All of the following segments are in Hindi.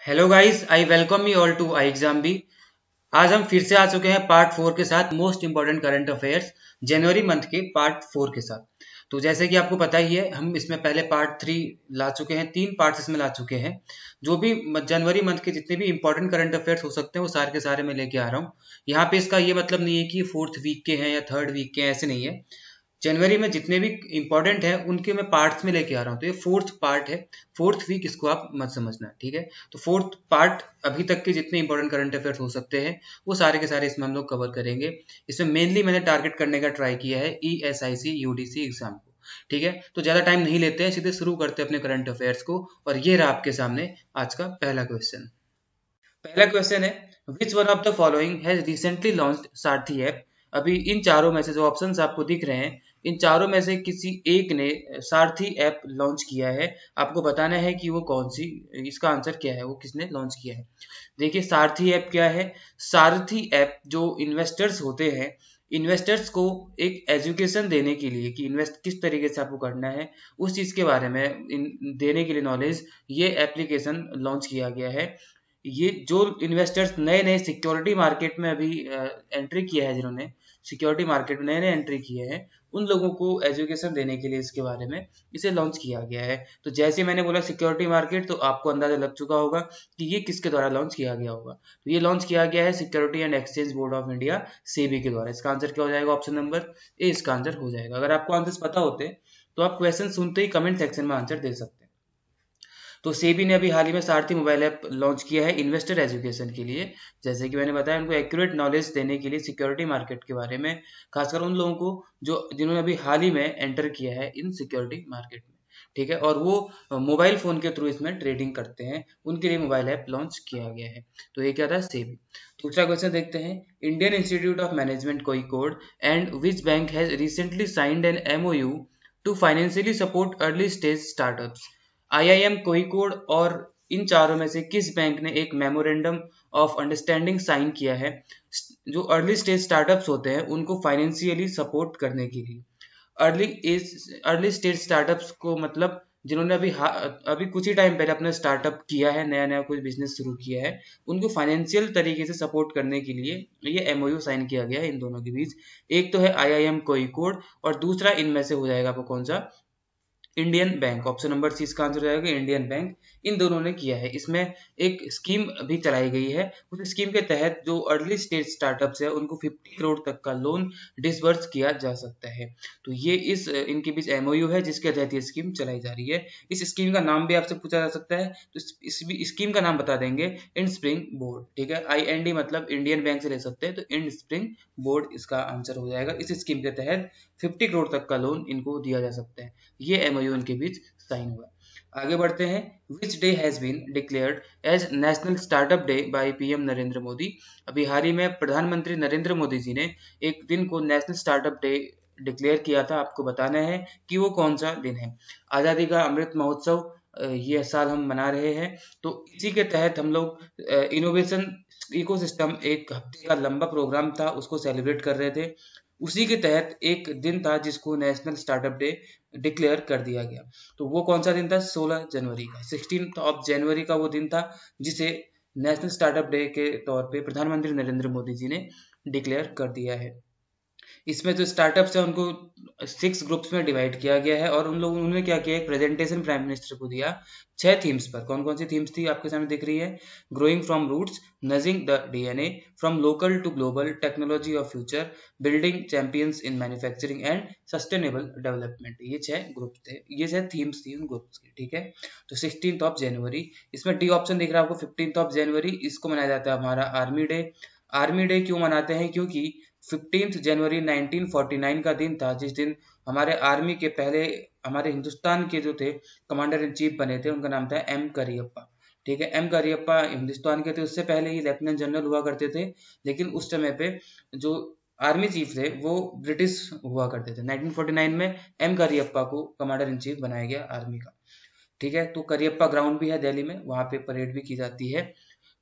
Hello guys, I welcome you all to I exam B. आज हम फिर से आ चुके हैं पार्ट 4 के साथ, most important current affairs January month के पार्ट 4 के साथ। तो जैसे कि आपको पता ही है, हम इसमें पहले पार्ट 3 ला चुके हैं, 3 पार्ट्स इसमें ला चुके हैं। जो भी जनवरी मंथ के जितने भी इंपॉर्टेंट करंट अफेयर्स हो सकते हैं वो सारे के सारे मैं लेके आ रहा हूँ। यहाँ पे इसका ये मतलब नहीं है कि 4th वीक के हैं या 3rd वीक के हैं, ऐसे नहीं है। जनवरी में जितने भी इंपॉर्टेंट है उनके मैं पार्ट्स में लेके आ रहा हूँ, तो ये 4th पार्ट है। 4th वीक इसको आप मत समझना, ठीक है। तो 4th पार्ट अभी तक के जितने इंपॉर्टेंट करंट अफेयर्स हो सकते हैं वो सारे के सारे इसमें हम लोग कवर करेंगे। इसमें मेनली मैंने टारगेट करने का ट्राई किया है ESIC UDC एग्जाम को, ठीक है। तो ज्यादा टाइम नहीं लेते हैं, सीधे शुरू करते हैं अपने करंट अफेयर्स को। और ये रहा आपके सामने आज का पहला क्वेश्चन। पहला क्वेश्चन है, which one of the following has recently launched Saarthi app. अभी इन चारों में से जो ऑप्शंस आपको दिख रहे हैं, इन चारों में से किसी एक ने सारथी ऐप लॉन्च किया है। आपको बताना है कि वो कौन सी, इसका आंसर क्या है, वो किसने लॉन्च किया है। देखिए सारथी ऐप क्या है। सारथी ऐप जो इन्वेस्टर्स होते हैं, इन्वेस्टर्स को एक एजुकेशन देने के लिए कि इन्वेस्ट किस तरीके से आपको करना है, उस चीज के बारे में देने के लिए नॉलेज, ये एप्लीकेशन लॉन्च किया गया है। ये जो इन्वेस्टर्स नए नए सिक्योरिटी मार्केट में अभी एंट्री किया है, जिन्होंने सिक्योरिटी मार्केट में नए नए एंट्री किए हैं, उन लोगों को एजुकेशन देने के लिए इसके बारे में इसे लॉन्च किया गया है। तो जैसे मैंने बोला सिक्योरिटी मार्केट, तो आपको अंदाजा लग चुका होगा कि ये किसके द्वारा लॉन्च किया गया होगा। तो ये लॉन्च किया गया है security and exchange board of India, SEBI के द्वारा। इसका आंसर क्या हो जाएगा? ऑप्शन नंबर ए इसका आंसर हो जाएगा। अगर आपको आंसर पता होते तो आप क्वेश्चन सुनते ही कमेंट सेक्शन में आंसर दे सकते हैं। तो सेबी ने अभी हाल ही में सारथी मोबाइल ऐप लॉन्च किया है इन्वेस्टर एजुकेशन के लिए। जैसे कि मैंने बताया, उनको एक्यूरेट नॉलेज देने के लिए सिक्योरिटी मार्केट के बारे में, खासकर उन लोगों को जो जिन्होंने अभी हाल ही में एंटर किया है इन सिक्योरिटी मार्केट में, ठीक है। और वो मोबाइल फोन के थ्रू इसमें ट्रेडिंग करते हैं, उनके लिए मोबाइल ऐप लॉन्च किया गया है। तो ये क्या था? सेबी। दूसरा क्वेश्चन देखते हैं, Indian institute of management Kozhikode and which bank has recently signed an MOU to financially support early stage startups. IIM Kozhikode और इन चारों में से किस बैंक ने एक मेमोरेंडम ऑफ अंडरस्टैंडिंग साइन किया है जो अर्ली स्टेज स्टार्टअप्स होते हैं उनको फाइनेंशियली सपोर्ट करने के लिए। अर्ली स्टेज स्टार्टअप्स को मतलब जिन्होंने अभी कुछ ही टाइम पहले अपना स्टार्टअप किया है, नया नया कोई बिजनेस शुरू किया है, उनको फाइनेंशियल तरीके से सपोर्ट करने के लिए ये MOU साइन किया गया है इन दोनों के बीच। एक तो है IIM कोईकोड और दूसरा इनमें से हो जाएगा आपको कौन सा? Indian bank. Option number C इसका आंसर हो जाएगा, इंडियन बैंक। इन दोनों ने किया है। इसमें एक स्कीम भी चलाई गई है, उस स्कीम के तहत जो अर्ली स्टेज स्टार्टअप्स है उनको 50 करोड़ तक का लोन डिसबर्स किया जा सकता है। तो ये इनके बीच MOU है जिसके तहत ये स्कीम चलाई जा रही है। इस स्कीम का नाम भी आपसे पूछा जा सकता है, तो इस स्कीम का नाम बता देंगे, इंड स्प्रिंग बोर्ड, ठीक है। IND मतलब इंडियन बैंक से ले सकते हैं, तो इंड स्प्रिंग बोर्ड इसका आंसर हो जाएगा। इस स्कीम के तहत 50 करोड़ तक का लोन इनको दिया जा सकता है। ये MOU उनके बीच साइन हुआ। आगे बढ़ते हैं, which day has been declared as national startup day by PM Narendra Modi. अभी हाल ही में प्रधानमंत्री नरेंद्र मोदी जी ने एक दिन को नेशनल स्टार्टअप डे डिक्लेयर किया था। आपको बताना है कि वो कौन सा दिन है। आजादी का अमृत महोत्सव ये साल हम मना रहे हैं, तो इसी के तहत हम लोग इनोवेशन इकोसिस्टम एक हफ्ते का लंबा प्रोग्राम था, उसको सेलिब्रेट कर रहे थे। उसी के तहत एक दिन था जिसको नेशनल स्टार्टअप डे डिक्लेयर कर दिया गया। तो वो कौन सा दिन था? 16 जनवरी का, 16 जनवरी का वो दिन था जिसे नेशनल स्टार्टअप डे के तौर पे प्रधानमंत्री नरेंद्र मोदी जी ने डिक्लेयर कर दिया है। इसमें जो स्टार्टअप्स है उनको 6 ग्रुप्स में डिवाइड किया गया है और उन्होंने क्या किया, एक प्रेजेंटेशन प्राइम मिनिस्टर को दिया 6 थीम्स पर। कौन कौन सी थीम्स थी आपके सामने दिख रही है? Growing from roots, nudging the DNA, from local to global, technology of future, building champions in manufacturing and sustainable development. ये 6 ग्रुप्स थे, ये 6 थीम्स थी उन ग्रुप्स की, ठीक है। तो 16 जनवरी, इसमें डी ऑप्शन दिख रहा है आपको। 15 जनवरी इसको मनाया जाता है हमारा आर्मी डे। आर्मी डे क्यों मनाते हैं? क्योंकि 15 जनवरी 1949 का दिन था जिस दिन हमारे आर्मी के पहले, हमारे हिंदुस्तान के जो थे कमांडर इन चीफ बने थे, उनका नाम था M करियप्पा, ठीक है। M करियप्पा हिंदुस्तान के थे, उससे पहले ये लेफ्टिनेंट जनरल हुआ करते थे, लेकिन उस समय पे जो आर्मी चीफ थे वो ब्रिटिश हुआ करते थे। 1949 में M करियप्पा को कमांडर इन चीफ बनाया गया आर्मी का, ठीक है। तो करियप्पा ग्राउंड भी है दिल्ली में, वहां पे परेड भी की जाती है।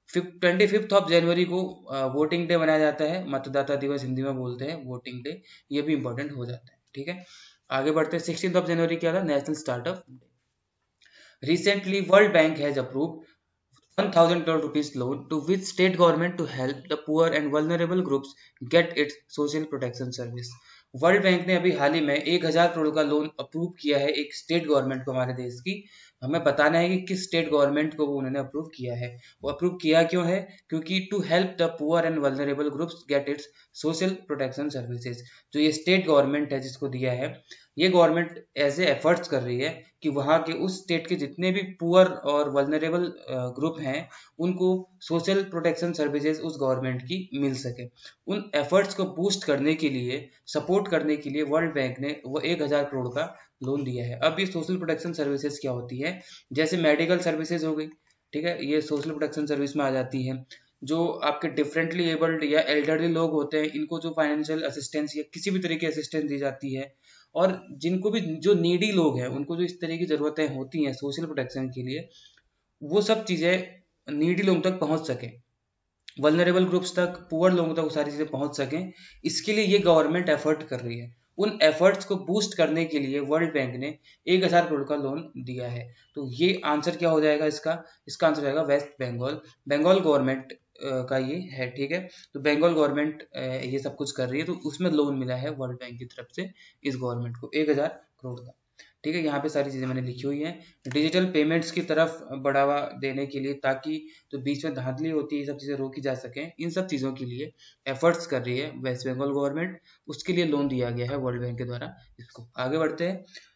25 जनवरी को वोटिंग डे मनाया जाता है, मतदाता दिवस हिंदी में बोलते हैं, वोटिंग डे, ये भी इंपॉर्टेंट हो जाता है, ठीक है। आगे बढ़ते हैं, 16 जनवरी क्या था? National startup day. Recently world bank has approved 1,000 crore rupees loan to which state government to help the poor and vulnerable groups get its social protection service। World bank ने अभी हाल ही में 1,000 करोड़ का लोन अप्रूव किया है एक स्टेट गवर्नमेंट को हमारे देश की। हमें बताना है कि किस स्टेट गवर्नमेंट को वो उन्होंने अप्रूव किया है। वो अप्रूव किया क्यों है? क्योंकि to help the poor and vulnerable groups get its social protection services. जो ये स्टेट गवर्नमेंट है जिसको दिया है, ये गवर्नमेंट ऐसे एफर्ट्स कर रही है कि वहाँ के उस स्टेट के जितने भी पुअर और वल्नरेबल ग्रुप हैं उनको सोशल प्रोटेक्शन सर्विसेज उस गवर्नमेंट की मिल सके। उन एफर्ट्स को बूस्ट करने के लिए, सपोर्ट करने के लिए वर्ल्ड बैंक ने वो 1,000 करोड़ का लोन दिया है। अब ये सोशल प्रोटेक्शन सर्विसेज क्या होती है? जैसे मेडिकल सर्विसेज हो गई, ठीक है, ये सोशल प्रोटेक्शन सर्विस में आ जाती है। जो आपके डिफरेंटली एबल्ड या एल्डरली लोग होते हैं, इनको जो फाइनेंशियल असिस्टेंस या किसी भी तरह की असिस्टेंस दी जाती है, और जिनको भी जो नीडी लोग हैं उनको जो इस तरह की जरूरतें होती हैं सोशल प्रोटेक्शन के लिए, वो सब चीजें नीडी लोगों तक पहुंच सके, वल्नरेबल ग्रुप्स तक, पुअर लोगों तक वो सारी चीजें पहुंच सकें, इसके लिए ये गवर्नमेंट एफर्ट कर रही है। उन एफर्ट्स को बूस्ट करने के लिए वर्ल्ड बैंक ने 1,000 करोड़ का लोन दिया है। तो ये आंसर क्या हो जाएगा इसका आंसर जाएगा वेस्ट बंगाल। बंगाल गवर्नमेंट का ये है, ठीक है। तो बंगाल गवर्नमेंट ये सब कुछ कर रही है, तो उसमें लोन मिला है वर्ल्ड बैंक की तरफ से इस गवर्नमेंट को 1,000 करोड़ का, ठीक है। यहाँ पे सारी चीजें मैंने लिखी हुई हैं। डिजिटल पेमेंट्स की तरफ बढ़ावा देने के लिए, ताकि जो बीच में धांधली होती है ये सब चीजें रोकी जा सकें, इन सब चीजों के लिए एफर्ट्स कर रही है वेस्ट बंगाल गवर्नमेंट। उसके लिए लोन दिया गया है वर्ल्ड बैंक के द्वारा। इसको आगे बढ़ते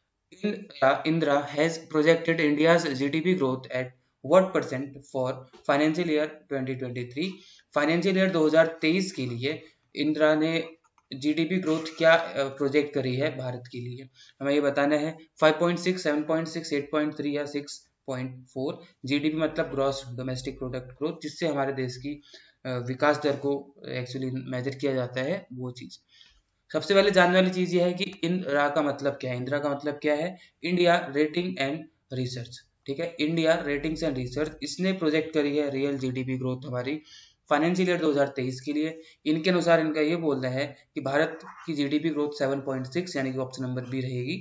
हैं। Ind Ra has projected India's GDP growth at what percent for financial year 2023। Financial year 2023 के लिए इंदिरा ने जीडीपी ग्रोथ क्या प्रोजेक्ट करी है भारत के लिए, हमें ये बताना है। 5.6, 7.6, 8.3 या 6.4। जीडीपी मतलब ग्रॉस डोमेस्टिक प्रोडक्ट ग्रोथ, जिससे हमारे देश की विकास दर को एक्चुअली मेजर किया जाता है, वो चीज। सबसे पहले जानने वाली चीज ये है कि इंदिरा का मतलब क्या है। इंदिरा का मतलब क्या है? इंडिया रेटिंग एंड रिसर्च, ठीक है। इंडिया रेटिंग्स एंड रिसर्च, इसने प्रोजेक्ट करी है रियल जीडीपी ग्रोथ हमारी फाइनेंशियल ईयर 2023 के लिए। इनके अनुसार इनका ये बोलना है कि भारत की जीडीपी ग्रोथ 7.6 यानी कि ऑप्शन नंबर बी रहेगी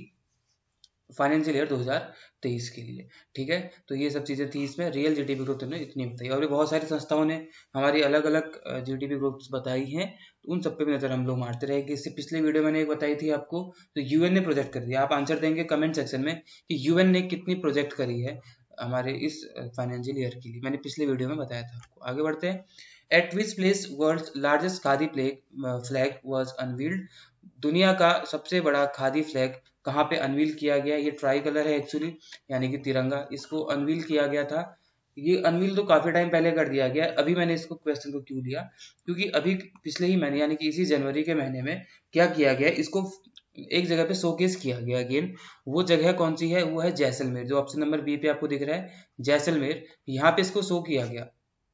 फाइनेंशियल ईयर 2023 के लिए, ठीक है। तो ये सब चीजें थी इसमें, रियल जीडीपी ग्रोथ ने इतनी बताई, और भी बहुत सारी संस्थाओं ने हमारी अलग अलग जीडीपी ग्रोथ बताई हैं, तो उन सब पे भी नजर हम लोग मारते रहेंगे। इससे पिछले वीडियो मैंने एक बताई थी आपको, तो यूएन ने प्रोजेक्ट कर दिया। आप आंसर देंगे कमेंट सेक्शन में कि यूएन ने कितनी प्रोजेक्ट करी है हमारे इस फाइनेंशियल ईयर के लिए, मैंने पिछले वीडियो में बताया था आपको। आगे बढ़ते हैं। At which place world largest khadi flag was unveiled. दुनिया का सबसे बड़ा खादी फ्लैग कहाँ पे अनवील किया गया? ये ट्राई कलर है एक्चुअली, यानी कि तिरंगा, इसको अनवील किया गया था। ये अनवील तो काफी टाइम पहले कर दिया गया। अभी मैंने इसको क्वेश्चन को क्यों लिया, क्योंकि अभी पिछले ही महीने यानी कि इसी जनवरी के महीने में क्या किया गया, इसको एक जगह पे शोकेस किया गया अगेन। वो जगह कौन सी है? वो है जैसलमेर, जो ऑप्शन नंबर बी पे आपको दिख रहा है, जैसलमेर। यहाँ पे इसको शो किया गया,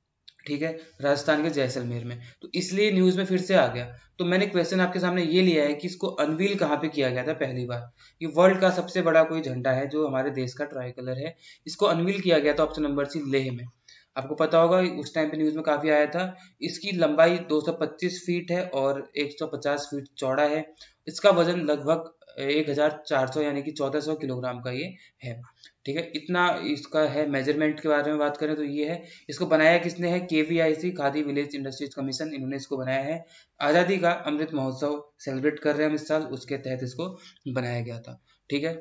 ठीक है, राजस्थान के जैसलमेर में। तो इसलिए न्यूज में फिर से आ गया। तो मैंने क्वेश्चन आपके सामने ये लिया है कि इसको अनवील कहाँ पे किया गया था पहली बार। ये वर्ल्ड का सबसे बड़ा कोई झंडा है जो हमारे देश का ट्राई कलर है, इसको अनवील किया गया था ऑप्शन नंबर सी लेह में। आपको पता होगा उस टाइम पे न्यूज में काफी आया था। इसकी लंबाई 225 फीट है और 150 फीट चौड़ा है। इसका वजन लगभग 1,400 यानी कि 1,400 किलोग्राम का ये है, ठीक है। इतना इसका है। मेजरमेंट के बारे में बात करें तो ये है। इसको बनाया किसने है? KVIC khadi village industries commission, इन्होंने इसको बनाया है। आजादी का अमृत महोत्सव सेलिब्रेट कर रहे हैं हम इस साल, उसके तहत इसको बनाया गया था, ठीक है।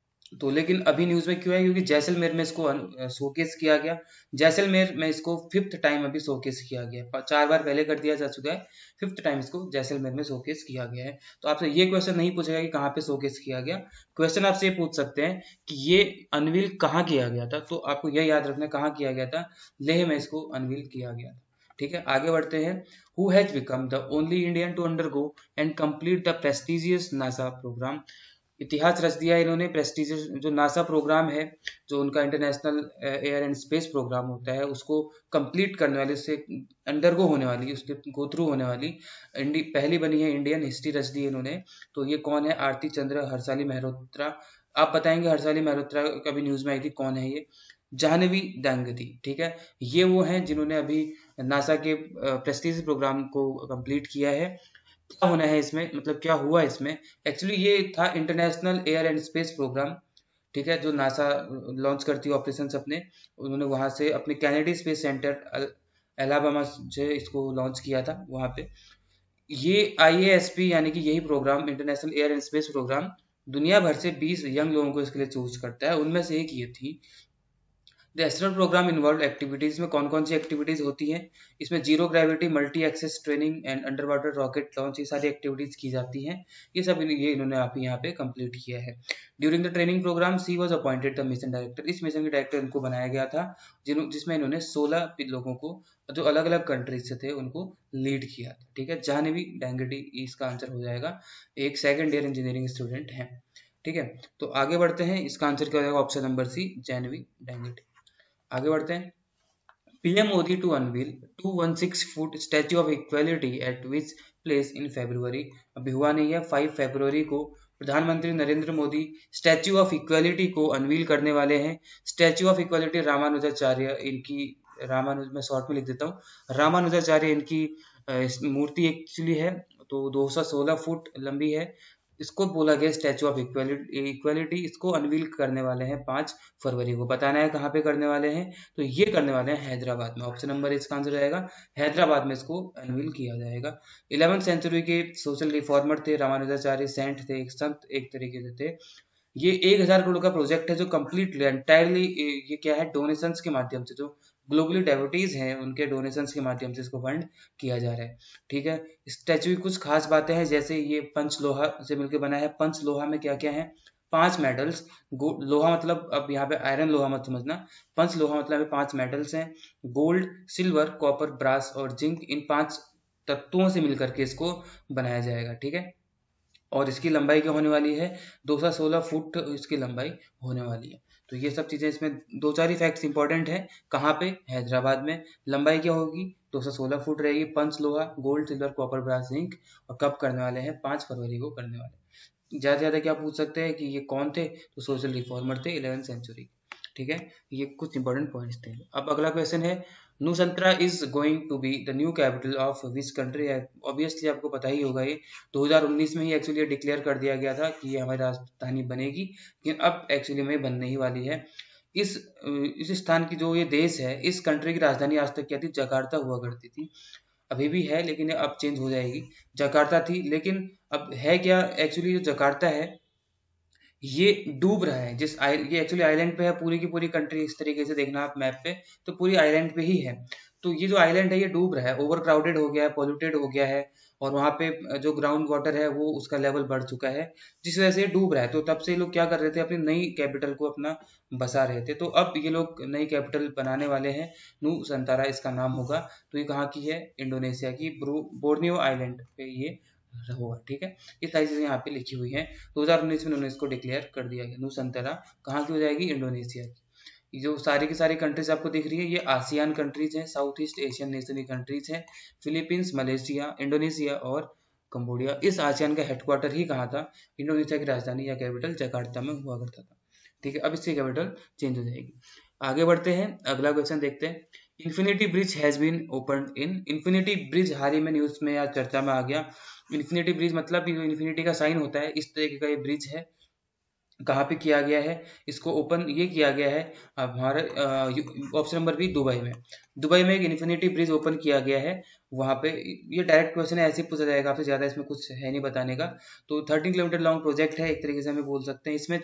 तो लेकिन अभी न्यूज में क्यों है? क्योंकि जैसलमेर में इसको शोकेस किया गया। जैसलमेर में इसको 5th टाइम अभी शोकेस किया गया। 4 बार पहले कर दिया जा चुका है, 5th टाइम इसको जैसलमेर में शोकेस किया गया है। तो आपसे ये क्वेश्चन नहीं पूछेगा कि कहाँ पे शोकेस किया गया। क्वेश्चन आपसे ये पूछ सकते हैं कि ये अनवील कहाँ किया गया था। तो आपको यह याद रखना कहाँ किया गया था, लेह में इसको अनवील किया गया था, ठीक है। आगे बढ़ते हैं। Who has become the only Indian to undergo and complete the prestigious NASA program. इतिहास रच दिया इन्होंने। प्रेस्टिजियस जो नासा प्रोग्राम है, जो उनका international air and space program होता है, उसको कंप्लीट करने वाली, उससे अंडरगो होने वाली, उसके गो थ्रू होने वाली पहली बनी है इंडियन, हिस्ट्री रच दी है इन्होंने। तो ये कौन है? आरती चंद्र हर्षाली मेहरोत्रा। आप बताएंगे हर्षाली मेहरोत्रा कभी न्यूज में आई थी, कौन है ये? जाह्नवी दांगती, ठीक है। ये वो हैं जिन्होंने अभी नासा के प्रेस्टिजियस प्रोग्राम को कंप्लीट किया है। क्या होना है इसमें, मतलब क्या हुआ इसमें? एक्चुअली ये था international air and space program, ठीक है, जो नासा लॉन्च करती है ऑपरेशंस अपने, उन्होंने वहाँ से अपने कैनेडी स्पेस सेंटर अलाबामा से इसको लॉन्च किया था वहाँ पे। ये IASP यानी कि यही program, international air and space program, दुनिया भर से 20 यंग लोगों को इसके लिए चूज करता है। उनमें से एक ये थी। The astronaut program involve activities में कौन कौन सी एक्टिविटीज होती हैं? इसमें zero gravity, multi axis training and under water rocket launch, ये सारी एक्टिविटीज की जाती हैं। ये सब ये इन्होंने आप यहाँ पे कंप्लीट किया है। During the training program she was appointed the mission director. इस मिशन के डायरेक्टर इनको बनाया गया था, जिसमें इन्होंने 16 लोगों को जो अलग अलग कंट्रीज से थे उनको लीड किया था। ठीक है, जानवी डांगेटी इसका आंसर हो जाएगा, एक सेकेंड ईयर इंजीनियरिंग स्टूडेंट है। ठीक है, तो आगे बढ़ते हैं। इसका आंसर क्या हो जाएगा? Option number C, Jahnavi Dangeti. आगे बढ़ते हैं। PM Modi to unveil 216 foot statue of equality at which place in February. अभी हुआ नहीं है, 5 फरवरी को प्रधानमंत्री Narendra Modi statue of equality को अनवील करने वाले हैं। स्टैच्यू ऑफ इक्वालिटी रामानुजाचार्य इनकी, मैं शॉर्ट में लिख देता हूँ, रामानुजाचार्य इनकी मूर्ति एक्चुअली है। तो 216 फुट लंबी है। इसको बोला गया स्टैचू ऑफ इक्वालिटी। इसको अनवील करने वाले हैं 5 फरवरी को। बताना है कहाँ पे करने वाले हैं, तो ये करने वाले हैं हैदराबाद में। ऑप्शन नंबर इसका आंसर रहेगा, हैदराबाद में इसको अनवील किया जाएगा। 11वीं सेंचुरी के सोशल रिफॉर्मर थे रामानुजाचार्य, सेंट थे, एक संत एक तरीके से थे। ये 1000 करोड़ का प्रोजेक्ट है जो कम्प्लीटली एंटायरली ये क्या है, डोनेशंस के माध्यम से, जो ग्लोबली डेवोटीज हैं उनके डोनेशंस के माध्यम से इसको फंड किया जा रहा है। ठीक है, स्टैचू की कुछ खास बातें हैं, जैसे ये पंचलोहा से मिलकर बना है। पंचलोहा में क्या क्या है? 5 मेटल्स। लोहा मतलब अब यहाँ पे आयरन लोहा मत समझना, पंचलोहा मतलब 5 मेटल्स हैं, गोल्ड, सिल्वर, कॉपर, ब्रास और जिंक। इन 5 तत्वों से मिलकर के इसको बनाया जाएगा। ठीक है, और इसकी लंबाई क्या होने वाली है? 216 फुट इसकी लंबाई होने वाली है। तो ये सब चीजें इसमें 2-4 फैक्ट्स इंपॉर्टेंट है। कहाँ पे? हैदराबाद में। लंबाई क्या होगी? 216 फुट रहेगी। पंच लोहा, gold, silver, copper, brass, zinc. और कब करने वाले हैं? 5 फरवरी को करने वाले। ज्यादा से ज्यादा क्या पूछ सकते हैं कि ये कौन थे? तो सोशल रिफॉर्मर थे 11वीं सेंचुरी। ठीक है, ये कुछ इंपॉर्टेंट पॉइंट्स थे। अब अगला क्वेश्चन है, Nusantara is going to be the new capital of which country. Obviously आपको पता ही होगा, ये 2019 में ही एक्चुअली डिक्लेयर कर दिया गया था कि ये हमारी राजधानी बनेगी, लेकिन अब एक्चुअली में बनने ही वाली है। इस स्थान की जो ये देश है, इस कंट्री की राजधानी आज तक क्या थी? जकार्ता हुआ करती थी। अभी भी है लेकिन अब चेंज हो जाएगी। जकार्ता थी, लेकिन अब है क्या? एक्चुअली जो जकार्ता है ये डूब रहा है। ये एक्चुअली आइलैंड पे है, पूरी की पूरी कंट्री इस तरीके से देखना आप मैप पे, तो पूरी आइलैंड पे ही है। तो ये जो आइलैंड है ये डूब रहा है, ओवर क्राउडेड हो गया है, पॉल्यूटेड हो गया है, और वहाँ पे जो ग्राउंड वाटर है वो उसका लेवल बढ़ चुका है, जिस वजह से ये डूब रहा है। तो तब से लोग क्या कर रहे थे? अपनी नई कैपिटल को अपना बसा रहे थे। तो अब ये लोग नई कैपिटल बनाने वाले हैं, नुसंतारा इसका नाम होगा। तो ये कहाँ की है? इंडोनेशिया की बोर्नियो आइलैंड पे ये होगा। ठीक है, ये सारी चीजें यहाँ पे लिखी हुई हैं। 2019 में उन्होंने इसको डिक्लेयर कर दिया गया। नुसंतरा कहाँ की हो जाएगी? इंडोनेशिया की। जो सारी की सारी कंट्रीज आपको दिख रही है, ये आसियान कंट्रीज हैं, साउथ ईस्ट एशियन नेशन की कंट्रीज हैं। फिलीपींस, मलेशिया, इंडोनेशिया और कंबोडिया। इस आसियान का हेडक्वार्टर ही कहाँ था? इंडोनेशिया की राजधानी या कैपिटल जकार्ता में हुआ करता था। ठीक है, अब इसकी कैपिटल चेंज हो जाएगी। आगे बढ़ते हैं, अगला क्वेश्चन देखते हैं। Infinity bridge has been open in. Infinity bridge हाल ही में न्यूज में या चर्चा में आ गया। इन्फिनिटी ब्रिज मतलब जो इन्फिनिटी का साइन होता है, इस तरीके का ये ब्रिज है। कहाँ पे किया गया है? इसको ओपन ये किया गया है हमारे ऑप्शन नंबर बी, दुबई में। दुबई में एक इन्फिनिटी ब्रिज ओपन किया गया है। वहाँ पे ये डायरेक्ट क्वेश्चन है, ऐसे पूछा जाएगा आपसे, ज्यादा इसमें कुछ है नहीं बताने का। तो 13 किलोमीटर लॉन्ग प्रोजेक्ट है, एक तरीके से हमें बोल सकते हैं। इसमें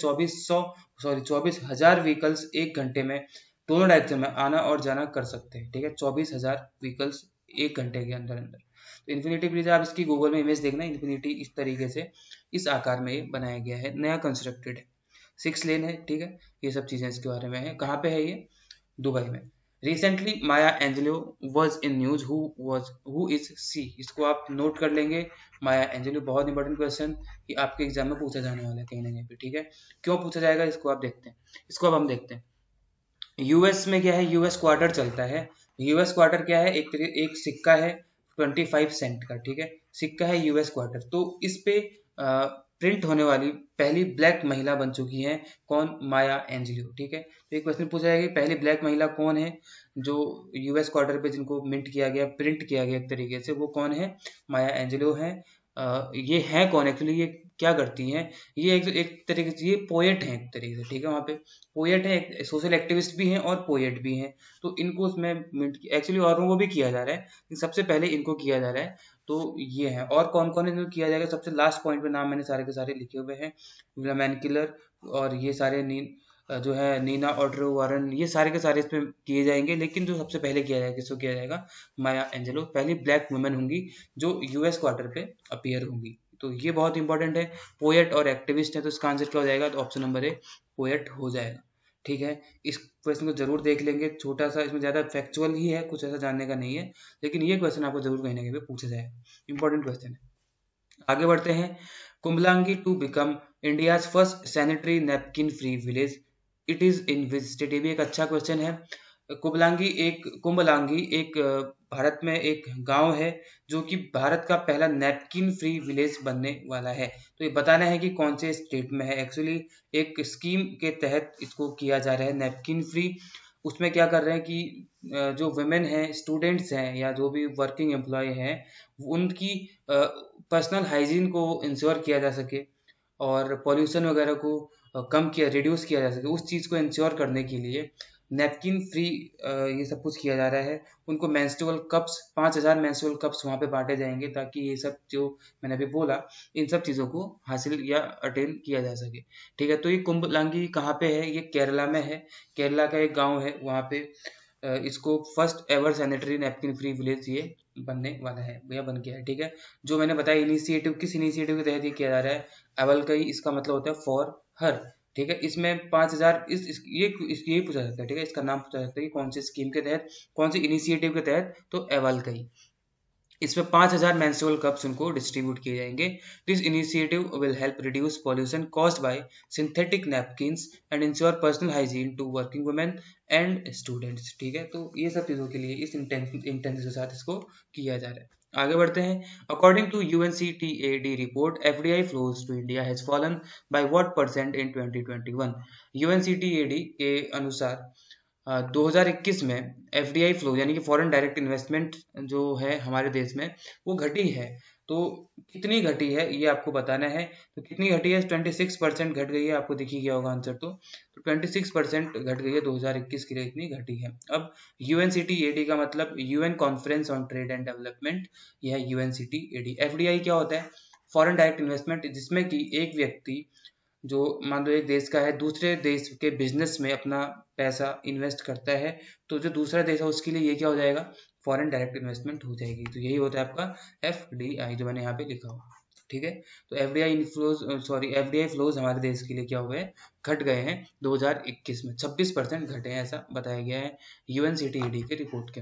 24,000 व्हीकल्स 1 घंटे में दोनों डायरेक्शन में आना और जाना कर सकते हैं। ठीक है, 24,000 व्हीकल्स 1 घंटे के अंदर अंदर। तो इन्फिनिटी ब्रिज आप इसकी गूगल में इमेज देखना, इन्फिनिटी इस तरीके से इस आकार में ये बनाया गया है, नया कंस्ट्रक्टेड है, 6 लेन है। ठीक है, ये सब चीजें इसके बारे में है। कहाँ पे है ये? दुबई में। Recently Maya Angelou was in news, who is she. इसको आप नोट कर लेंगे। माया एंजेलो बहुत इंपॉर्टेंट क्वेश्चन, ये आपके एग्जाम में पूछा जाने वाला है कहीं ना कहीं पे। ठीक है, क्यों पूछा जाएगा इसको आप देखते हैं। इसको अब हम देखते हैं। यूएस में क्या है? यूएस क्वार्टर चलता है। यूएस क्वार्टर क्या है? एक सिक्का है 25 सेंट का। ठीक है, सिक्का है यूएस क्वार्टर। तो इस पे प्रिंट होने वाली पहली ब्लैक महिला बन चुकी है। कौन? Maya Angelou. ठीक है, तो एक क्वेश्चन पूछा जाएगा पहली ब्लैक महिला कौन है जो यूएस क्वार्टर पे जिनको मिंट किया गया, प्रिंट किया गया एक तरीके से, वो कौन है? माया एंजेलो है। ये है कौन? एक्चुअली ये क्या करती हैं, ये एक तरीके से ये पोएट हैं एक तरीके से, ठीक है। वहाँ पे पोएट है, एक सोशल एक्टिविस्ट भी हैं और पोएट भी हैं, तो इनको उसमें एक्चुअली औरों को भी किया जा रहा है, लेकिन सबसे पहले इनको किया जा रहा है। तो ये है, और कौन कौन इनको किया जाएगा, सबसे लास्ट पॉइंट पे नाम मैंने सारे के सारे लिखे हुए हैं, विलियम किलर और ये सारे जो है नीना ऑड्रो वारन, ये सारे के सारे इसमें किए जाएंगे। लेकिन जो सबसे पहले किया जाएगा, किसको किया जाएगा, माया एंजेलो, पहली ब्लैक वुमेन होंगी जो यूएस क्वार्टर पे अपीयर होंगी। तो ये बहुत इंपॉर्टेंट है, पोएट और एक्टिविस्ट है, तो इसका आंसर क्या हो जाएगा, तो ऑप्शन नंबर ए पोएट हो जाएगा, ठीक है। इस क्वेश्चन को जरूर देख लेंगे, छोटा सा, इसमें ज्यादा फैक्चुअल ही है, कुछ ऐसा जानने का नहीं है, लेकिन ये क्वेश्चन आपको जरूर कहीं ना कहीं पे पूछा जाएगा, इंपॉर्टेंट क्वेश्चन है। आगे बढ़ते हैं, Kumbalangi to become India's first sanitary napkin free village, it is in which state, ये भी एक अच्छा क्वेश्चन है। कुंबलांगी एक भारत में एक गांव है जो कि भारत का पहला नैपकिन फ्री विलेज बनने वाला है। तो ये बताना है कि कौन से स्टेट में है। एक्चुअली एक स्कीम के तहत इसको किया जा रहा है नैपकिन फ्री। उसमें क्या कर रहे हैं कि जो वुमेन हैं, स्टूडेंट्स हैं, या जो भी वर्किंग एम्प्लॉय हैं, उनकी पर्सनल हाइजीन को इंश्योर किया जा सके और पॉल्यूशन वगैरह को कम किया, रिड्यूस किया जा सके, उस चीज़ को इंश्योर करने के लिए नैपकिन फ्री ये सब कुछ किया जा रहा है। उनको मेंस्ट्रुअल कप्स, 5000 मेंस्ट्रुअल कप्स वहाँ पे बांटे जाएंगे, ताकि ये सब जो मैंने अभी बोला, इन सब चीज़ों को हासिल या अटेन किया जा सके, ठीक है। तो ये कुंबलांगी कहाँ पे है, ये केरला में है, केरला का एक गाँव है, वहाँ पे इसको first ever sanitary napkin free village ये बनने वाला है, या बन गया है, ठीक है। जो मैंने बताया इनिशिएटिव, किस इनिशिएटिव के तहत ये किया जा रहा है, अवल कई, इसका मतलब होता है फॉर हर, ठीक है। इसमें 5000 ये यही पूछा जाता है, ठीक है, इसका नाम पूछा जाता है कि कौन सी स्कीम के तहत, कौन सी इनिशिएटिव के तहत, तो अवल कई। इसमें 5000 मेंस्ट्रुअल कप्स उनको डिस्ट्रीब्यूट किए जाएंगे। This initiative will help reduce pollution caused by synthetic napkins and ensure personal hygiene to working women and students, ठीक है। तो ये सब चीज़ों के लिए इस इंटेंशन के साथ इसको किया जा रहा है। आगे बढ़ते हैं, according to UNCTAD report, FDI flows to India has fallen by what percent in 2021। UNCTAD के अनुसार 2021 में FDI फ्लो यानी कि फॉरेन डायरेक्ट इन्वेस्टमेंट जो है हमारे देश में, वो घटी है। तो कितनी घटी है ये आपको बताना है। तो कितनी घटी है, 26% घट गई है, आपको दिख ही गया होगा आंसर। तो 26% घट गई है 2021 के लिए, इतनी घटी है। अब UNCTAD का मतलब UN conference on trade and development, यह है UNCTAD। FDI क्या होता है, फॉरेन डायरेक्ट इन्वेस्टमेंट, जिसमें कि एक व्यक्ति जो मान लो एक देश का है, दूसरे देश के बिजनेस में अपना पैसा इन्वेस्ट करता है, तो जो दूसरा देश है उसके लिए ये क्या हो जाएगा, फॉरेन डायरेक्ट इन्वेस्टमेंट हो जाएगी। तो यही होता है आपका FDI, जो मैंने यहाँ पे लिखा हुआ, ठीक है। तो FDI फ्लोज हमारे देश के लिए क्या हुए हैं, घट गए हैं 2021 में, 26% घटे हैं, ऐसा बताया गया है UNCTAD के रिपोर्ट के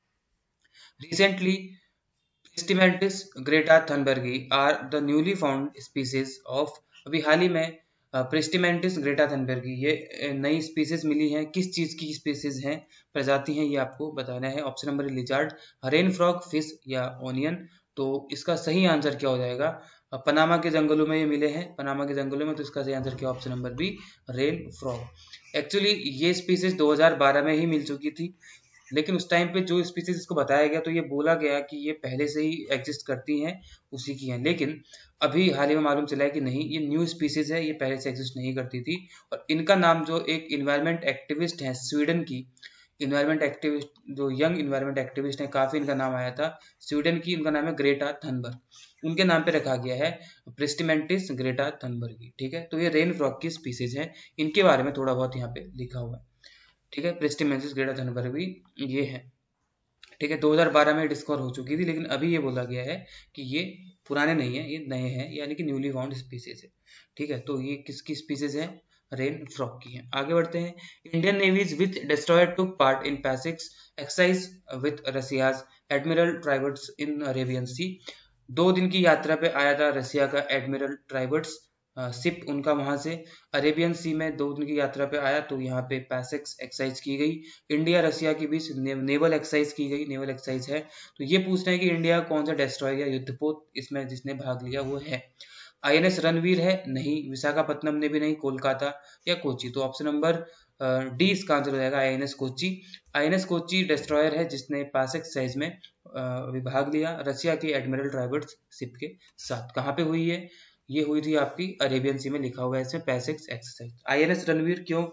अनुसार। Recently Pristimantis Greta thunbergi are the newly found species of, अभी हाल ही में प्रिस्टिमेंटिस ग्रेटा थनबर्गी ये नई स्पीसीज मिली है। किस चीज की स्पीसीज हैं, प्रजाति हैं, ये आपको बताना है। Option number lizard, rain frog, fish या ओनियन। तो इसका सही आंसर क्या हो जाएगा, पनामा के जंगलों में ये मिले हैं, पनामा के जंगलों में। तो इसका सही आंसर क्या, option number B, rain frog. Actually ये स्पीसीज 2012 में ही मिल चुकी थी, लेकिन उस टाइम पे जो स्पीसीज इसको बताया गया, तो ये बोला गया कि ये पहले से ही एग्जिस्ट करती हैं, उसी की हैं। लेकिन अभी हाल ही में मालूम चला है कि नहीं, ये न्यू स्पीसीज है, ये पहले से एग्जिस्ट नहीं करती थी। और इनका नाम, जो एक इन्वायरमेंट एक्टिविस्ट है स्वीडन की, इन्वायरमेंट एक्टिविस्ट, जो यंग इन्वायरमेंट एक्टिविस्ट है, काफी इनका नाम आया था स्वीडन की, इनका नाम है ग्रेटा थनबर्ग। उनके नाम पे रखा गया है प्रिस्टिमेंटिस ग्रेटा थनबर्गी, ठीक है। तो ये रेन फ्रॉग की स्पीसीज है, इनके बारे में थोड़ा बहुत यहाँ पे लिखा हुआ है, ठीक है। प्रिस्टिमेंटिस ग्रेटा थनबर्गी ये है, ठीक है। 2012 में डिस्कवर हो चुकी थी, लेकिन अभी ये बोला गया है कि ये पुराने नहीं है, ये नए हैं, यानी कि न्यूली फाउंड स्पीसीज है, ठीक है। तो ये किसकी स्पीसीज है, रेन फ्रॉग की है। आगे बढ़ते हैं, Indian navy's which destroyer took part in PASSEX exercise with Russia's admiral Tributs in Arabian sea. 2 दिन की यात्रा पे आया था रसिया का एडमिरल ट्राइबर्ट्स, शिप उनका वहां से अरेबियन सी में 2 दिन की यात्रा पे आया। तो यहाँ पे पैसिक्स एक्सरसाइज की गई, इंडिया रसिया के बीच नेवल एक्सरसाइज की गई, नेवल एक्सरसाइज है। तो ये पूछना है कि इंडिया कौन सा डेस्ट्रॉयर या युद्धपोत इसमें जिसने भाग लिया वो है। INS रणवीर है, नहीं। विशाखापत्तनम ने भी नहीं, कोलकाता या कोची। तो ऑप्शन नंबर डी इसका आंसर हो जाएगा, INS Kochi. INS Kochi destroyer है जिसने पैसिक साइज में भाग लिया रसिया के एडमिरल ट्राइबर्ट्स शिप के साथ। कहाँ पे हुई है, ये हुई थी आपकी अरेबियन सी में, लिखा हुआ है इसमें पैसिफिक एक्सरसाइज। INS रणवीर क्यों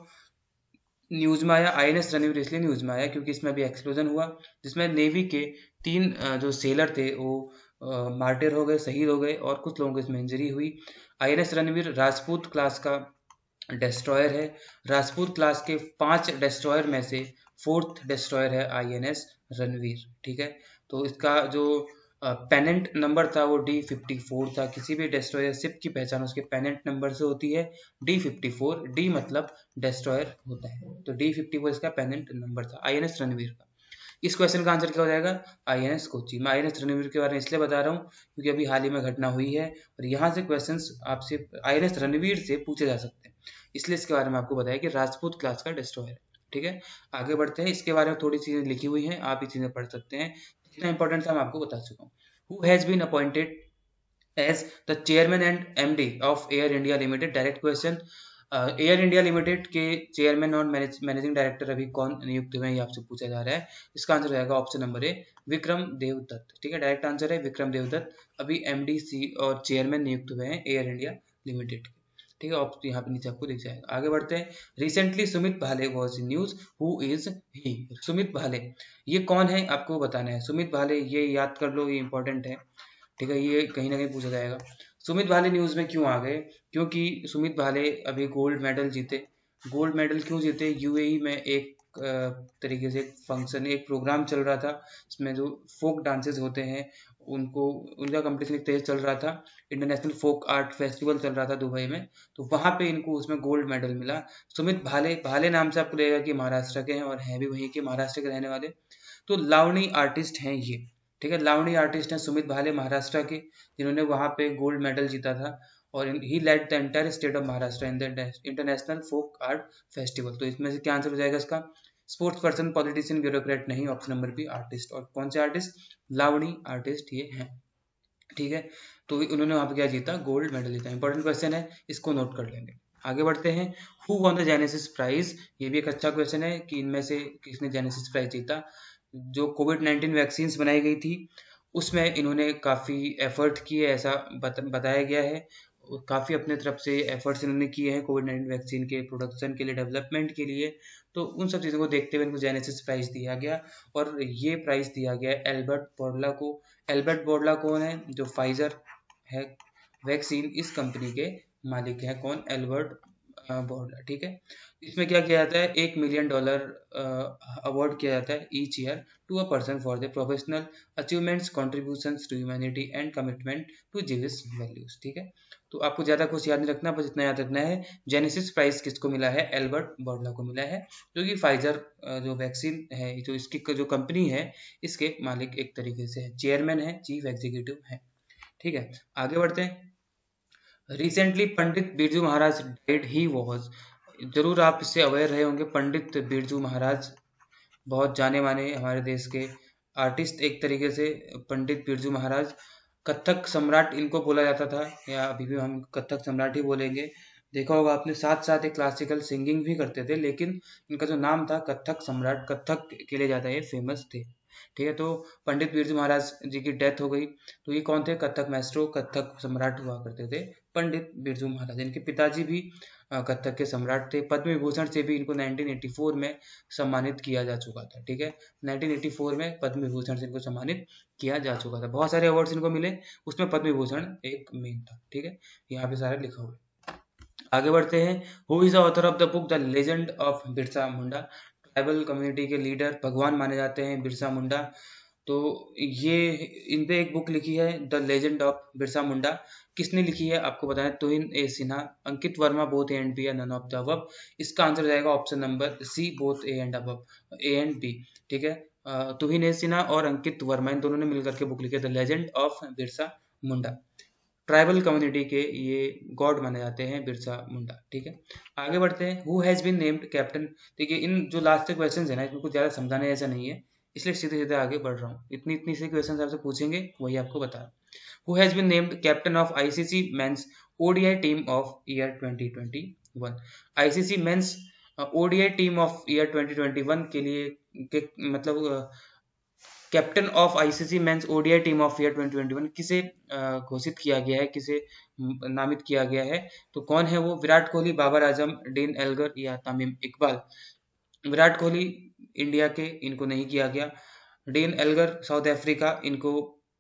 न्यूज में आया? INS रणवीर इसलिए न्यूज में आया क्योंकि इसमें अभी एक्सप्लोजन हुआ जिसमें नेवी के 3 जो सेलर थे वो मार्टिर हो गए, शहीद हो गए, और कुछ लोगों को इसमें इंजरी हुई। INS रणवीर राजपूत क्लास का डिस्ट्रॉयर है। राजपूत क्लास के 5 डिस्ट्रॉयर में से 4th डिस्ट्रॉयर है INS रणवीर। ठीक है, तो इसका जो पेनेंट नंबर था वो D54 था। किसी भी डिस्ट्रॉयर शिप की पहचान उसके पेनेंट नंबर से होती है, D54। D मतलब डिस्ट्रॉयर होता है, तो D54 इसका पेनेंट नंबर था INS रणवीर का। इस क्वेश्चन का आंसर क्या हो जाएगा? INS कोची। मैं INS रणवीर के बारे में इसलिए बता रहा हूँ क्योंकि अभी हाल ही में घटना हुई है और यहाँ से क्वेश्चंस आपसे INS रणवीर से पूछे जा सकते हैं, इसलिए इसके बारे में आपको बताया कि राजपूत क्लास का डिस्ट्रॉयर है। ठीक है, आगे बढ़ते हैं। इसके बारे में थोड़ी चीजें लिखी हुई हैं, आप ये चीजें पढ़ सकते हैं। जितना इंपॉर्टेंट था मैं आपको बता चुका हूँ। Who has been appointed as the chairman and MD of Air India limited? Direct question. Air India limited के चेयरमैन और मैनेजिंग डायरेक्टर अभी कौन नियुक्त हुए हैं, ये आपसे पूछा जा रहा है। इसका आंसर रहेगा option number A, Vikram Devdutt. ठीक है, डायरेक्ट आंसर है विक्रम देवदत्त। अभी MD और चेयरमैन नियुक्त हुए हैं एयर इंडिया लिमिटेड के। ठीक है, ऑप्शन यहाँ पे नीचे आपको दिख जाएगा। आगे बढ़ते हैं। Recently Sumit Bhale was in news, who is he? Sumit Bhale ये कौन है आपको बताना है। सुमित भाले ये याद कर लो, ये इंपॉर्टेंट है। ठीक है, ये कहीं ना कहीं पूछा जाएगा। सुमित भाले न्यूज में क्यों आ गए? क्योंकि सुमित भाले अभी गोल्ड मेडल जीते। गोल्ड मेडल क्यों जीते? UAE में एक तरीके से फंक्शन, एक प्रोग्राम चल रहा था, इसमें जो फोक डांसेस होते हैं उनको, उनका कंपटीशन एक तेज चल रहा था। इंटरनेशनल फोक आर्ट फेस्टिवल चल रहा था दुबई में, तो वहां पे इनको उसमें गोल्ड मेडल मिला। सुमित भाले, भाले नाम से आपको लगेगा कि महाराष्ट्र के हैं और हैं भी वहीं के, महाराष्ट्र के रहने वाले। तो लावणी आर्टिस्ट हैं ये। ठीक है, लावणी आर्टिस्ट हैं सुमित भाले महाराष्ट्र के, जिन्होंने वहां पे गोल्ड मेडल जीता था। और he led the entire state of Maharashtra in the international folk art festival. तो इसमें से क्या आंसर हो जाएगा इसका? स्पोर्ट्स पर्सन, पॉलिटिशियन, ब्यूरोक्रेट नहीं, ऑप्शन नंबर बी आर्टिस्ट। और कौन से आर्टिस्ट? लावणी आर्टिस्ट ये हैं। ठीक है, तो उन्होंने वहां पे क्या जीता? गोल्ड मेडल जीता। इंपॉर्टेंट क्वेश्चन है, इसको नोट कर लेंगे। आगे बढ़ते हैं। Who won the Genesis prize? ये भी एक अच्छा क्वेश्चन है कि इनमें से किसने जेनेसिस प्राइज जीता। जो कोविड-19 वैक्सीन बनाई गई थी उसमें इन्होंने काफ़ी एफर्ट किए, ऐसा बताया गया है। काफ़ी अपने तरफ से एफर्ट्स इन्होंने किए हैं कोविड-19 वैक्सीन के प्रोडक्शन के लिए, डेवलपमेंट के लिए। तो उन सब चीज़ों को देखते हुए इनको जेनेसिस प्राइज दिया गया और ये प्राइज दिया गया एल्बर्ट बोर्ला को। एल्बर्ट बोर्ला कौन है? जो फाइजर है वैक्सीन, इस कंपनी के मालिक हैं। कौन? Albert Bourla. ठीक है, इसमें क्या किया जाता है? $1 मिलियन अवार्ड किया जाता है each year to a person for the professional achievements, contributions to humanity and commitment to Jewish values. ठीक है, तो आपको ज्यादा कुछ याद नहीं रखना, बस इतना याद रखना है जेनेसिस प्राइज किसको मिला है? एल्बर्ट बोर्ला को मिला है, जो कि फाइजर जो वैक्सीन है, जो इसकी जो कंपनी है, इसके मालिक एक तरीके से है, चेयरमैन है, चीफ एग्जीक्यूटिव है। ठीक है, आगे बढ़ते हैं। Recently Pandit Birju Maharaj died, he was, जरूर आप इससे अवेयर रहे होंगे। पंडित बिरजू महाराज बहुत जाने माने हमारे देश के आर्टिस्ट एक तरीके से। पंडित बिरजू महाराज कथक सम्राट इनको बोला जाता था, या अभी भी हम कथक सम्राट ही बोलेंगे। देखा होगा आपने, साथ साथ एक क्लासिकल सिंगिंग भी करते थे, लेकिन इनका जो नाम था कथक सम्राट, कथक के लिए ज़्यादा ये फेमस थे। ठीक है, तो पंडित बिरजू महाराज जी की डेथ हो गई। तो ये कौन थे? कथक मैस्ट्रो, कथक सम्राट हुआ करते थे पंडित बिरजू महाराज। इनके पिताजी भी कथक के सम्राट थे। पद्म विभूषण से भी इनको 1984 में सम्मानित किया जा चुका था। ठीक है, 1984 में पद्म विभूषण से इनको सम्मानित किया जा चुका था। बहुत सारे अवार्ड्स इनको मिले, उसमें पद्म विभूषण एक मेन था। ठीक है, यहाँ पे सारा लिखा हुआ है। आगे बढ़ते हैं। Who is the author of the book the legend of Birsa Munda? Tribal community के लीडर, भगवान माने जाते हैं बिरसा मुंडा। तो ये इन पे एक बुक लिखी है the legend of Birsa Munda. किसने लिखी है आपको बताएं? Tuhin A Sinha, Ankit Verma, both A and B, या नन ऑफ द अबव। इसका आंसर जाएगा option number C, both A and above, A and B. ठीक है, तुहिन ए सिन्हा और अंकित वर्मा, इन दोनों ने मिलकर के बुक लिखी है the legend of Birsa Munda. Tribal community के ये गॉड माने जाते हैं बिरसा मुंडा। ठीक है, आगे बढ़ते हैं। Who has been named captain? देखिए, इन जो लास्ट क्वेश्चन है ना, इसमें कुछ ज्यादा समझाने जैसा नहीं है, इसलिए सीधे सीधे आगे बढ़ रहा हूँ। इतनी इतनी से क्वेश्चन आपसे पूछेंगे, वही आपको बता। Who has been named captain of ICC men's ODI team of year 2021? ICC men's ODI team of year 2021 के लिए मतलब captain of ICC men's ODI team of year 2021 किसे घोषित किया गया है, किसे नामित किया गया है? तो कौन है वो? विराट कोहली, बाबर आजम, डेन एल्गर या तमीम इकबाल? विराट कोहली इंडिया के, इनको नहीं किया गया। डेन एल्गर साउथ अफ्रीका, इनको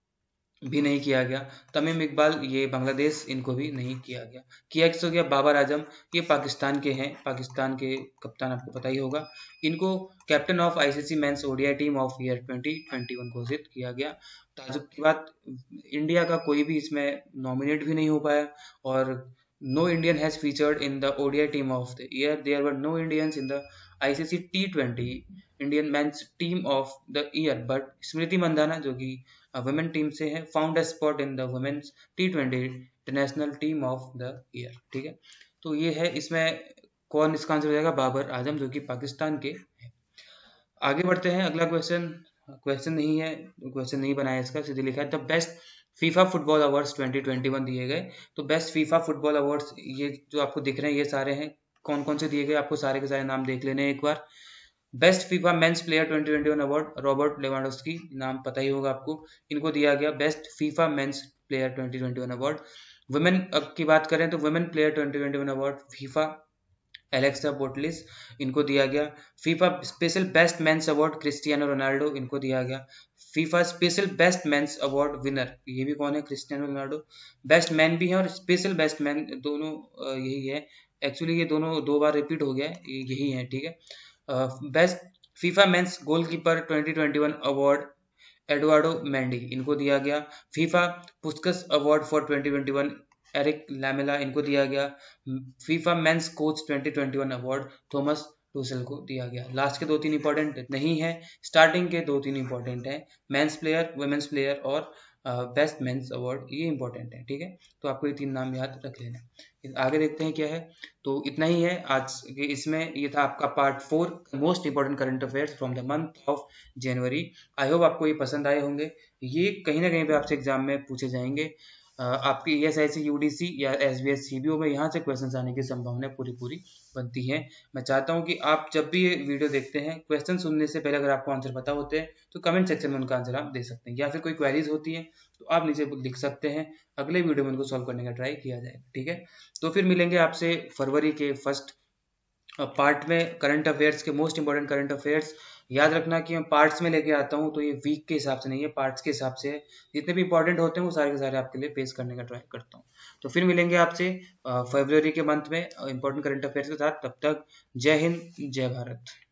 भी नहीं किया गया। तमीम इकबाल ये बांग्लादेश, इनको भी नहीं किया गया। किया हो गया बाबर आजम, ये पाकिस्तान के हैं, पाकिस्तान के कप्तान, आपको पता ही होगा। इनको captain of ICC men's ODI team of year 2021 घोषित किया गया। ताजुब की बात, इंडिया का कोई भी इसमें नॉमिनेट भी नहीं हो पाया, और no Indian has featured in the ODI team of the year. There were no Indians in the ICC T20 Indian men's team of the year, but Smriti Mandhana जो कि वुमेन टीम से है, found a spot in the women's T20 international team of the year. ठीक है, तो ये है, इसमें कौन इसका आंसर हो जाएगा? बाबर आजम, जो कि पाकिस्तान के है। आगे बढ़ते हैं, अगला क्वेश्चन, क्वेश्चन नहीं है, क्वेश्चन नहीं बनाया इसका, सीधे लिखा है the best FIFA football awards 2021 दिए गए। तो बेस्ट फीफा फुटबॉल अवार्ड्स, ये जो आपको दिख रहे हैं ये सारे हैं। कौन कौन से दिए गए आपको सारे के सारे नाम देख लेने हैं एक बार। Best FIFA men's player 2021 award Robert Lewandowski, नाम पता ही होगा आपको, इनको दिया गया best FIFA men's player 2021 award. Women की बात करें तो women player 2021 award FIFA Alexia Putellas, इनको दिया गया। FIFA special best men's award Cristiano Ronaldo, इनको दिया गया। FIFA special best men's award winner, ये भी कौन है? Cristiano Ronaldo. बेस्ट मैन भी है और स्पेशल बेस्ट मैन, दोनों यही है। एक्चुअली ये दोनों दो बार रिपीट हो गया है, यही है। ठीक है, best FIFA men's goalkeeper 2021 award Edouard Mendy, इनको दिया गया। FIFA Puskas award for 2021 Erik Lamela, इनको दिया गया। FIFA men's coach 2021 award Thomas Tuchel को दिया गया। लास्ट के दो तीन इंपॉर्टेंट नहीं है, स्टार्टिंग के दो तीन इंपॉर्टेंट है, मेंस प्लेयर, वुमेन्स प्लेयर और बेस्ट मेंस अवार्ड, ये इंपॉर्टेंट है। ठीक है, तो आपको ये तीन नाम याद रख लेना। आगे देखते हैं क्या है। तो इतना ही है आज के इसमें, ये था आपका part 4 most important current affairs from the month of January. I hope आपको ये पसंद आए होंगे। ये कहीं ना कहीं पे आपसे एग्जाम में पूछे जाएंगे। आपकी ESIC UDC या SBS CBO में यहाँ से क्वेश्चंस आने की संभावना पूरी बनती है। मैं चाहता हूँ कि आप जब भी ये वीडियो देखते हैं, क्वेश्चन सुनने से पहले अगर आपको आंसर पता होते हैं तो कमेंट सेक्शन में उनका आंसर आप दे सकते हैं, या फिर कोई क्वेरीज होती है तो आप नीचे लिख सकते हैं, अगले वीडियो में उनको सॉल्व करने का ट्राई किया जाएगा। ठीक है, तो फिर मिलेंगे आपसे फरवरी के फर्स्ट पार्ट में करंट अफेयर्स के मोस्ट इंपॉर्टेंट करंट अफेयर्स। याद रखना कि मैं पार्ट्स में लेके आता हूँ, तो ये वीक के हिसाब से नहीं है, पार्ट्स के हिसाब से है। जितने भी इंपॉर्टेंट होते हैं वो सारे के सारे आपके लिए पेश करने का ट्राई करता हूँ। तो फिर मिलेंगे आपसे फरवरी के मंथ में इंपॉर्टेंट करंट अफेयर्स के साथ। तब तक जय हिंद, जय भारत।